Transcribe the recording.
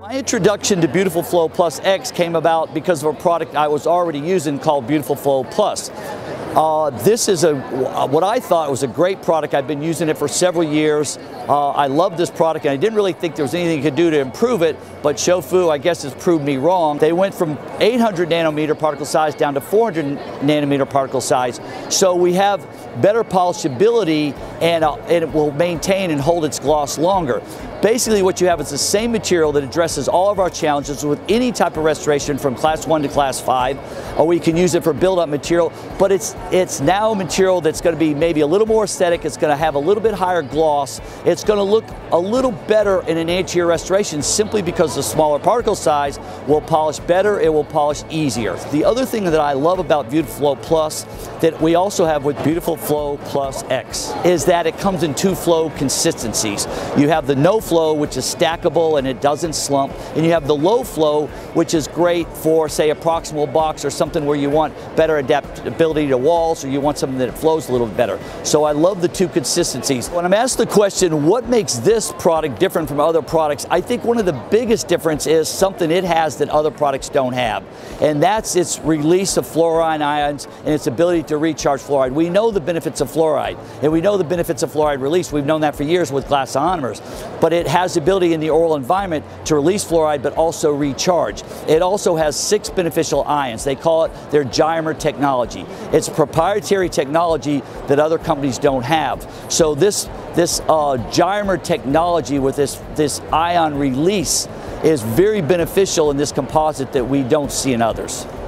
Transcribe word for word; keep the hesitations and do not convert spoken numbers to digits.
My introduction to Beautifil Flow Plus X came about because of a product I was already using called Beautifil Flow Plus. Uh, this is a what I thought was a great product. I've been using it for several years. Uh, I love this product, and I didn't really think there was anything you could do to improve it, but Shofu, I guess, has proved me wrong. They went from eight hundred nanometer particle size down to four hundred nanometer particle size, so we have better polishability, and, uh, and it will maintain and hold its gloss longer. Basically, what you have is the same material that addresses all of our challenges with any type of restoration from class one to class five, or we can use it for build-up material, but it's it's now a material that's going to be maybe a little more aesthetic. It's going to have a little bit higher gloss. It's going to look a little better in an anterior restoration simply because the smaller particle size will polish better, it will polish easier. The other thing that I love about Beautifil Flow Plus that we also have with Beautifil Flow Plus X is that it comes in two flow consistencies. You have the no flow, which is stackable and it doesn't slump, and you have the low flow, which is great for, say, a proximal box or something where you want better adaptability to walls, or you want something that it flows a little bit better. So I love the two consistencies. When I'm asked the question, what makes this product different from other products, I think one of the biggest difference is something it has that other products don't have, and that's its release of fluoride ions and its ability to recharge fluoride. We know the benefits of fluoride, and we know the benefits of fluoride release. We've known that for years with glass ionomers, but it has the ability in the oral environment to release fluoride but also recharge. It also has six beneficial ions. They call it their Giomer technology. It's proprietary technology that other companies don't have. So this this uh, Giomer technology with this this ion release is very beneficial in this composite that we don't see in others.